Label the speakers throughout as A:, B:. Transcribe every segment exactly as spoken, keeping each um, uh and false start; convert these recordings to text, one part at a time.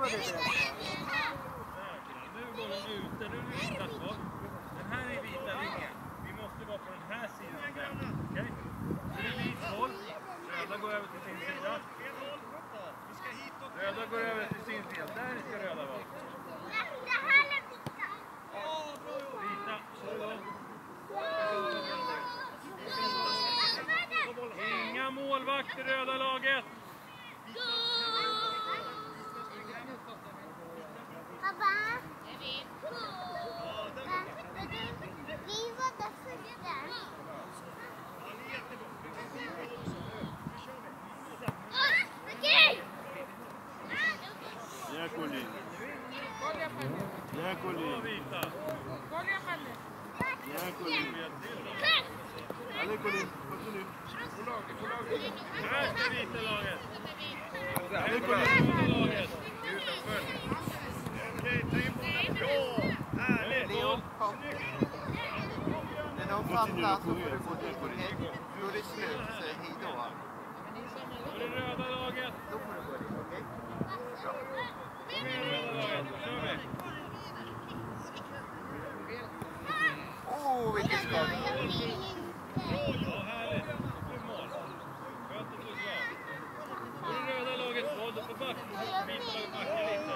A: vad det är.
B: Nu går de ute, nu ritas på. Den här är vita linjen. Vi måste vara på den här sidan. Okej? Så det är vit boll. Röda går över till sin sida. Röda går över till sin sida. Där ska röda vara. Vita. Inga målvakter i röda laget.
C: Pappa. Vi var där första. Okej.
D: Ja, Colin. Ja, Colin.
B: Vita.
D: Ja, Colin. Allez, Colin. Continue.
B: Här ska vita laget.
D: Allez, Colin.
B: Röda laget. Utanför. Okej, ta in bollen. Bra. Härligt.
A: Leo, kom. När de famlar så får du gå dit. Då är det slut, så hej då.
B: Då är det röda laget.
A: Då får du gå dit, okej? Bra.
B: Kom igen, röda laget. Då kör vi.
A: Åh, oh, vilket skott.
B: Ja, härligt. Det blir mål. Skönt att du är glad. Då är det röda laget boll. Då får backen. Vita laget backa lite.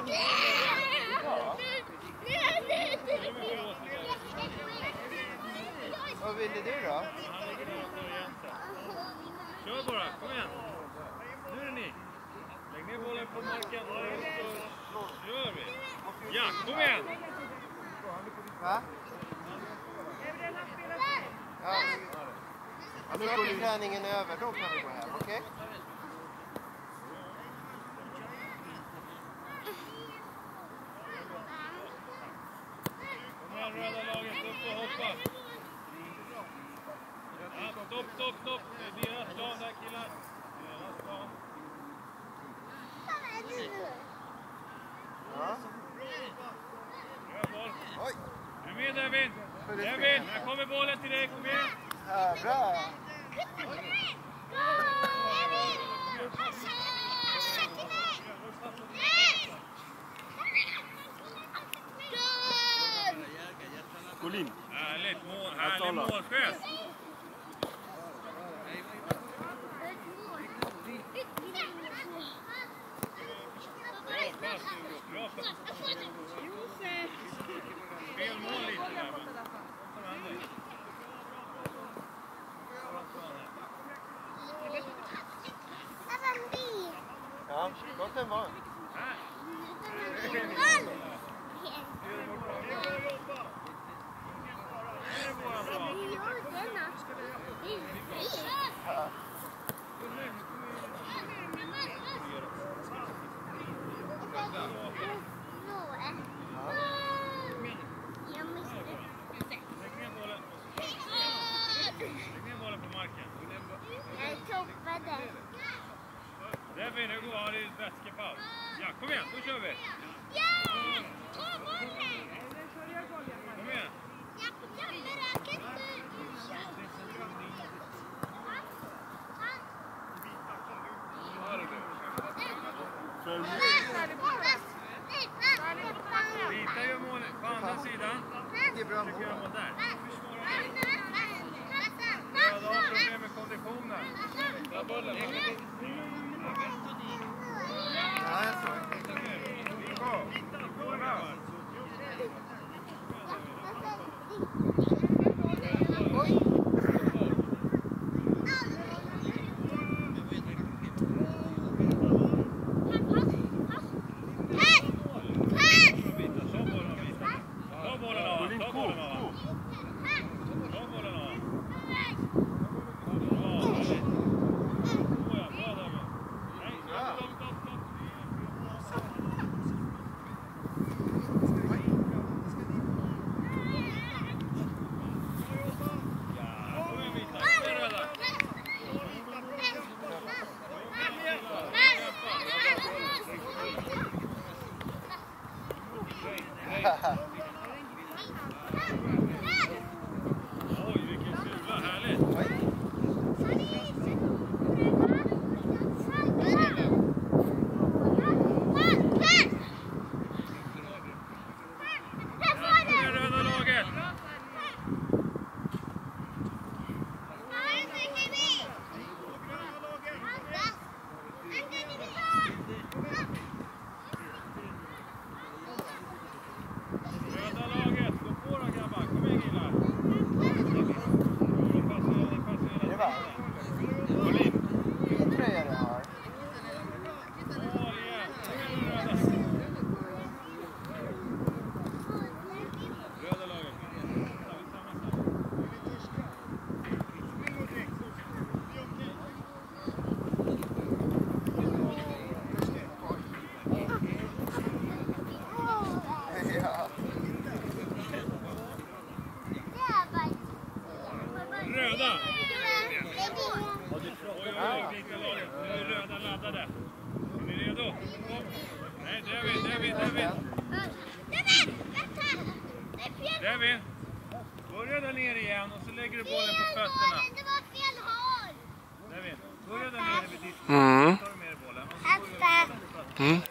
A: Vad ville du då?
B: Han ligger där och tar igen sig. Kör bara, kom igen. Nu är det ni. Lägg ner bollen på marken. Så kör vi. Ja, kom igen.
A: Va? Ja. Så är träningen över, då kan vi gå hem, okej?
B: Kom igen, röda laget. Upp och hoppa. Ja, stopp, stopp, stopp. Det är deras plan där, killar. Deras plan.
A: Ja.
B: Bra boll.
A: Oj.
B: Är du med, Devin? Devin, här kommer bollen till dig. Kom igen.
A: Ja, bra.
D: Colin.
B: Härligt mål. Härlig målgest. Bra pass. Fel mål lite där. Som händer.
A: Ja, gott en var.
B: Här. Lägg ner bollen. Lägg ner bollen på marken.
C: Jag toppade.
B: Devin, hur går det? Det är vätskepaus. Ja, kom igen, då kör vi.
C: Ja! Åh, bollen!
B: Kom igen.
C: Jag tappade raketten.
D: Följ med.
B: Vita gör mål på andra sidan.
A: Det är bra
B: Försöker göra
A: mål.
B: mål där. Röda har problem med konditionen. Ta bollen.
A: Ja, jag såg.
B: Nico, Nicola.
A: Oj.
B: Ta bollen av.
D: Colin,
B: Ta
D: gå,
B: bollen av.
D: gå.
B: Ta bollen av. Bra, härligt. Bra, ja. är vita laget. Nu är röda laddade. Är ni redo? Kom. Nej, David, David, David.
C: David, vänta! Det är fel.
B: David, börja där nere igen och så lägger du bollen på fötterna.
C: Det var fel håll.
B: David, börja där nere vid ditt.
E: Mm.
B: Tar du med dig bollen.
C: Pappa.
E: Mm.